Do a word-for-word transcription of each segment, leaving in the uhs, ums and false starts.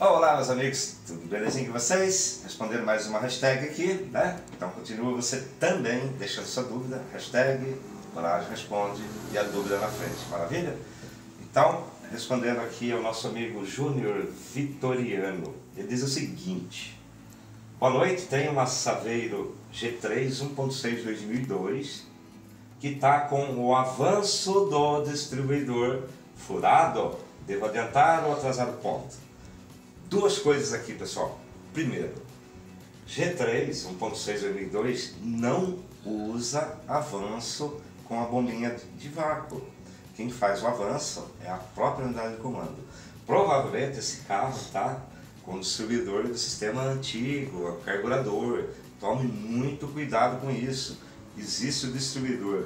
Olá, meus amigos, tudo belezinha com vocês? Respondendo mais uma hashtag aqui, né? Então continua você também deixando sua dúvida, hashtag Coragem Responde e a dúvida na frente, maravilha? Então, respondendo aqui ao nosso amigo Júnior Vitoriano, ele diz o seguinte: boa noite, tenho uma Saveiro G três um ponto seis dois mil e dois que está com o avanço do distribuidor furado. Devo adiantar ou atrasar o ponto? Duas coisas aqui, pessoal. Primeiro, G três um ponto seis dois mil e dois não usa avanço com a bombinha de vácuo. Quem faz o avanço é a própria unidade de comando. Provavelmente esse carro está com o distribuidor do sistema antigo, o carburador. Tome muito cuidado com isso. Existe o distribuidor,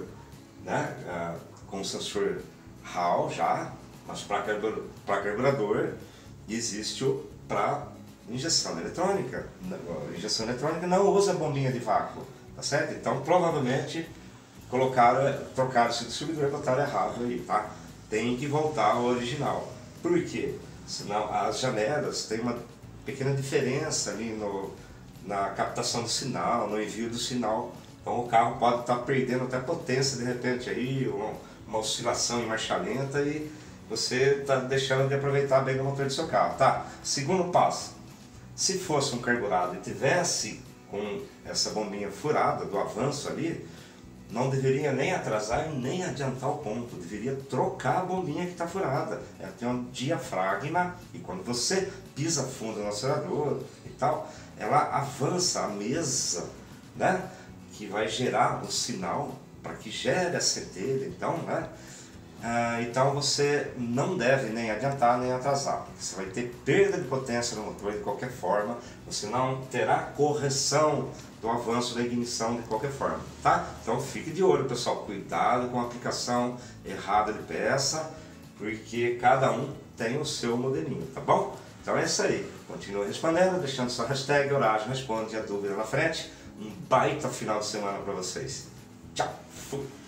né, com sensor R A W já, mas para carburador existe o para injeção eletrônica. A injeção eletrônica não usa bombinha de vácuo, tá certo? Então provavelmente colocaram, trocaram esse distribuidor e botaram errado aí, tá? Tem que voltar ao original. Por quê? Senão as janelas têm uma pequena diferença ali no, na captação do sinal, no envio do sinal. Então o carro pode estar perdendo até potência de repente aí, uma, uma oscilação em marcha lenta e você está deixando de aproveitar bem o motor do seu carro, tá? Segundo passo, se fosse um carburado e tivesse com essa bombinha furada do avanço ali, não deveria nem atrasar e nem adiantar o ponto, deveria trocar a bombinha que está furada. Ela tem um diafragma e quando você pisa fundo no acelerador e tal, ela avança a mesa, né? Que vai gerar o sinal para que gere a centelha, então, né? Ah, então você não deve nem adiantar nem atrasar, porque você vai ter perda de potência no motor de qualquer forma, você não terá correção do avanço da ignição de qualquer forma, tá? Então fique de olho, pessoal, cuidado com a aplicação errada de peça, porque cada um tem o seu modelinho, tá bom? Então é isso aí, continue respondendo, deixando sua hashtag Coragem Responde e a dúvida na frente. Um baita final de semana para vocês. Tchau! Fui.